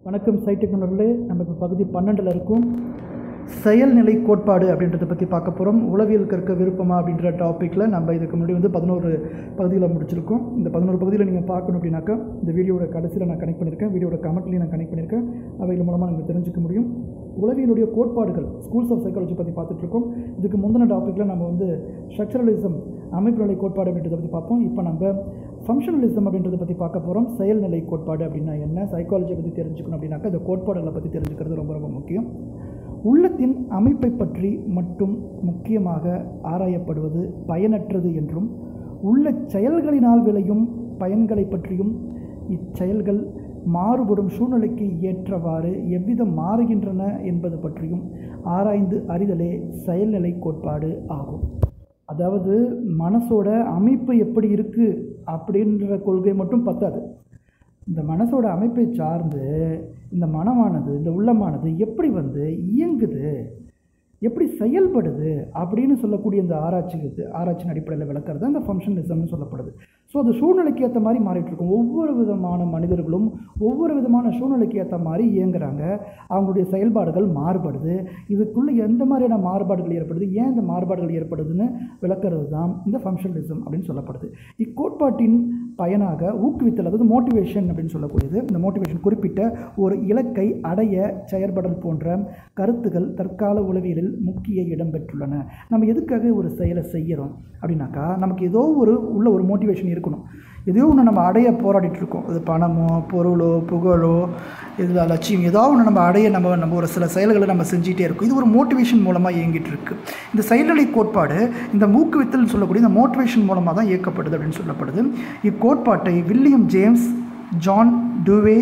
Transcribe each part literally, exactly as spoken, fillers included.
வணக்கம் சைடெக் நண்பர்களே. நம்ம இப்போ பகுதி பன்னெண்டில் இருக்கும் செயல்நிலை கோட்பாடு அப்படின்றத பற்றி பார்க்க போகிறோம். உளவியல் கற்க விருப்பமா அப்படின்ற டாப்பிக்கில் நம்ம இதுக்கு முன்னாடி வந்து பதினோரு பகுதிகளை முடிச்சிருக்கோம். இந்த பதினோரு பகுதியில் நீங்கள் பார்க்கணும் அப்படின்னாக்கா இந்த வீடியோட கடைசியில் நான் கனெக்ட் பண்ணியிருக்கேன், வீடியோட கமெண்ட்லேயும் நான் கனெக்ட் பண்ணியிருக்கேன். அவைகள் மூலமாக நீங்கள் தெரிஞ்சுக்க முடியும். உளவியலுடைய கோட்பாடுகள் ஸ்கூல்ஸ் ஆஃப் சைக்காலஜி பற்றி பார்த்துட்ருக்கோம். இதுக்கு முந்தின டாப்பிக்கில் நம்ம வந்து ஸ்ட்ரக்சரலிசம் அமைப்பு நிலை கோட்பாடு அப்படின்றத பற்றி பார்ப்போம். இப்போ நம்ம ஃபங்க்ஷனலிசம் அப்படின்றத பற்றி பார்க்க போகிறோம். செயல்நிலை கோட்பாடு அப்படின்னா என்ன, சைக்காலஜியை பற்றி தெரிஞ்சுக்கணும் அப்படின்னாக்கா இந்த கோட்பாடுகளை பற்றி தெரிஞ்சுக்கிறது ரொம்ப ரொம்ப முக்கியம். உள்ளத்தின் அமைப்பை பற்றி மட்டும் முக்கியமாக ஆராயப்படுவது பயனற்றது என்றும், உள்ள செயல்களினால் விளையும் பயன்களை பற்றியும், இச்செயல்கள் மாறுபடும் சூழ்நிலைக்கு ஏற்றவாறு எவ்விதம் மாறுகின்றன என்பது பற்றியும் ஆராய்ந்து அறிதலே செயல்நிலை கோட்பாடு ஆகும். அதாவது மனசோட அமைப்பு எப்படி இருக்குது அப்படின்ற கொள்கை மட்டும் பத்தாது. இந்த மனசோட அமைப்பை சார்ந்து இந்த மனமானது, இந்த உள்ளமானது எப்படி வந்து இயங்குது, எப்படி செயல்படுது அப்படின்னு சொல்லக்கூடிய இந்த ஆராய்ச்சி ஆராய்ச்சியின் அடிப்படையில் விளக்கிறது அந்த ஃபங்க்ஷனலிசம்னு சொல்லப்படுது. ஸோ அது சூழ்நிலைக்கு ஏற்ற மாதிரி மாறிட்டு இருக்கும். ஒவ்வொரு விதமான மனிதர்களும் ஒவ்வொரு விதமான சூழ்நிலைக்கு ஏற்ற மாதிரி இயங்குறாங்க. அவங்களுடைய செயல்பாடுகள் மாறுபடுது. இதுக்குள்ளே எந்த மாதிரியான மாறுபாடுகள் ஏற்படுது, ஏன் இந்த மாறுபாடுகள் ஏற்படுதுன்னு விளக்கிறது தான் இந்த ஃபங்க்ஷனலிசம் அப்படின்னு சொல்லப்படுது. இக்கோட்பாட்டின் பயனாக ஊக்குவித்தல், அதாவது மோட்டிவேஷன் அப்படின்னு சொல்லக்கூடியது, இந்த மோட்டிவேஷன் குறிப்பிட்ட ஒரு இலக்கை அடைய செயற்படல் போன்ற கருத்துக்கள் தற்கால உளவியலில் முக்கிய இடம் பெற்றுள்ளன. நம்ம எதுக்காக ஒரு செயலை செய்கிறோம் அப்படின்னாக்கா நமக்கு ஏதோ ஒரு உள்ள ஒரு மோட்டிவேஷன் இருக்கணும். ஏதோ ஒன்று நம்ம அடைய போராடிட்டு இருக்கோம். அது பணமோ பொருளோ புகழோ இதில் லட்சியம் ஏதோ ஒன்று நம்ம அடைய நம்ம நம்ம ஒரு சில செயல்களை நம்ம செஞ்சிகிட்டே இருக்கோம். இது ஒரு மோட்டிவேஷன் மூலமாக இயங்கிட்டு இருக்கு. இந்த செயல்நிலை கோட்பாடு இந்த ஊக்குவித்தல் சொல்லக்கூடிய இந்த மோட்டிவேஷன் மூலமாக தான் இயக்கப்படுது அப்படின்னு சொல்லப்படுது. இக்கோட்பாட்டை William James, John Dewey,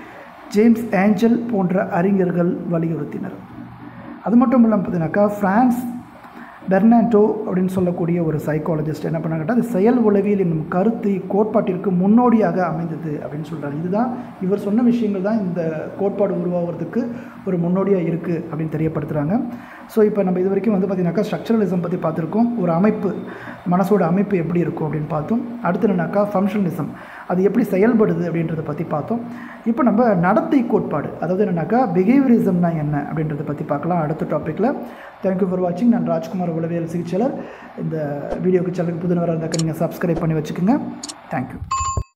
James Angell போன்ற அறிஞர்கள் வலியுறுத்தினர். அது மட்டும் இல்லாமல் பார்த்தீங்கன்னாக்கா ஃப்ரான்ஸ் பெர்னாண்டோ அப்படின்னு சொல்லக்கூடிய ஒரு சைக்காலஜிஸ்ட் என்ன பண்ணாங்கன்னா, அது செயல் உளவியல் என்னும் கருத்து இக்கோட்பாட்டிற்கு முன்னோடியாக அமைந்தது அப்படின்னு சொல்கிறார். இதுதான் இவர் சொன்ன விஷயங்கள் தான் இந்த கோட்பாடு உருவாகிறதுக்கு ஒரு முன்னோடியாக இருக்குது அப்படின்னு தெரியப்படுத்துகிறாங்க. ஸோ இப்போ நம்ம இது வரைக்கும் வந்து பார்த்திங்கனாக்கா ஸ்ட்ரக்சரலிசம் பற்றி பார்த்துருக்கோம். ஒரு அமைப்பு, மனசோட அமைப்பு எப்படி இருக்கும் அப்படின்னு பார்த்தோம். அடுத்து என்னன்னாக்கா ஃபங்க்ஷனலிசம், அது எப்படி செயல்படுது அப்படின்றத பற்றி பார்த்தோம். இப்போ நம்ம நடத்தை கோட்பாடு, அதாவது என்னன்னாக்கா பிஹேவியரிசம்னா என்ன அப்படின்றத பற்றி பார்க்கலாம் அடுத்த டாப்பிக்கில். தேங்க்யூ ஃபார் வாட்சிங். நான் ராஜ்குமார், உளவியல் சிகிச்சையாளர். இந்த வீடியோக்கு சேனலுக்கு புதுநவராக இருந்தாக்க நீங்கள் சப்ஸ்கிரைப் பண்ணி வச்சுக்கோங்க. தேங்க்யூ.